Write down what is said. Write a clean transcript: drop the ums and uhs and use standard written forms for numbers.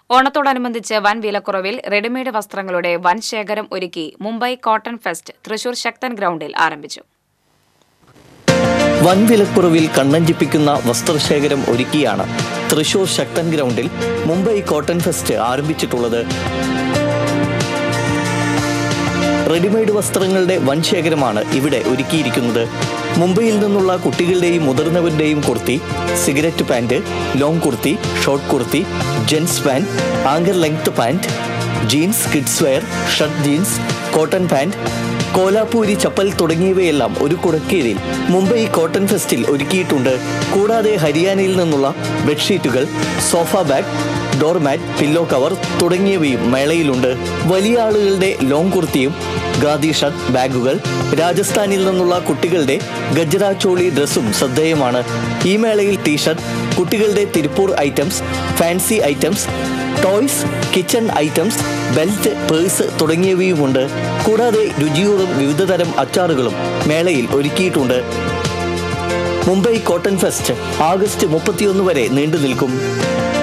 ഓണത്തോടനുബന്ധിച്ച് വൻ വിലക്കുറവിൽ റെഡിമെയ്ഡ് വസ്ത്രങ്ങളുടെ വൻ ശേഖരം ഒരുക്കി മുംബൈ കോട്ടൺ ഫെസ്റ്റ് തൃശൂർ ശക്തൻ ഗ്രൗണ്ടിൽ ആരംഭിച്ചു. വൻ വിലക്കുറവിൽ കണ്ണഞ്ചിപ്പിക്കുന്ന വസ്ത്രശേഖരം ഒരുക്കിയാണ് തൃശൂർ ശക്തൻ ഗ്രൗണ്ടിൽ മുംബൈ കോട്ടൺ ഫെസ്റ്റ് ആരംഭിച്ചിട്ടുള്ളത്. റെഡിമെയ്ഡ് വസ്ത്രങ്ങളുടെ വൻ ശേഖരമാണ് ഇവിടെ ഒരുക്കിയിരിക്കുന്നത്. മുംബൈയിൽ നിന്നുള്ള കുട്ടികളുടെയും മുതിർന്നവരുടെയും kurti, cigarette pant, long kurti, short kurti, gents pant, ankle length pant, jeans, kids wear, shirt jeans, cotton pant, Kolhapuri chappal തുടങ്ങിയവയെല്ലാം ഒരു കുടക്കീഴിൽ മുംബൈ കോട്ടൺ ഫെസ്റ്റിൽ ഒരുക്കിയിട്ടുണ്ട്. കൂടാതെ ഹരിയാനയിൽ നിന്നുള്ള ബെഡ്ഷീറ്റുകൾ, sofa bag, doormat, pillow cover തുടങ്ങിയവയും മേളയിലുണ്ട്. വലിയ ആളുകളുടെ ലോങ് കുർത്തിയും ഖാദി ഷർട്ട്, ബാഗുകൾ, രാജസ്ഥാനിൽ നിന്നുള്ള കുട്ടികളുടെ ഗജറ ചോളി ഡ്രസ്സും ശ്രദ്ധേയമാണ്. ഈ മേളയിൽ ടീഷർട്ട്, കുട്ടികളുടെ Tiruppur items, fancy items, toys, kitchen items, belt, purse തുടങ്ങിയവയുമുണ്ട്. കൂടാതെ രുചിയൂറും വിവിധതരം അച്ചാറുകളും മേളയിൽ ഒരുക്കിയിട്ടുണ്ട്. മുംബൈ കോട്ടൺ ഫെസ്റ്റ് ആഗസ്റ്റ് 31 വരെ നീണ്ടു നിൽക്കും.